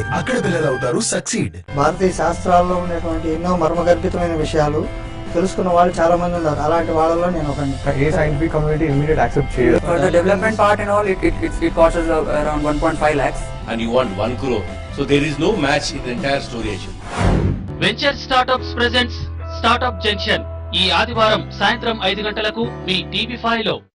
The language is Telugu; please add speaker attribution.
Speaker 1: అక్కడ పిల్లలు అవుతారు సక్సీడ్.
Speaker 2: భారతీయ శాస్త్రాల్లో ఉన్నటువంటి ఎన్నో మర్మగర్భితమైన విషయాలు తెలుసుకున్న వాళ్ళు చాలా మంది ఉన్నారు. అలాంటి వాళ్ళలో నేను ఒకని.
Speaker 3: ఏ సైంటిఫిక్ కమ్యూనిటీ ఇమిడియట్ యాక్సెప్ట్ చేయదు.
Speaker 4: For the development part and all, it costs us around 1.5 lakhs.
Speaker 5: And you want 1 crore. So there is no match in the entire story actually.
Speaker 6: Venture startups presents startup junction ఈ ఆదివారం సాయంత్రం 5 గంటలకు మీ టీవీ5 లో.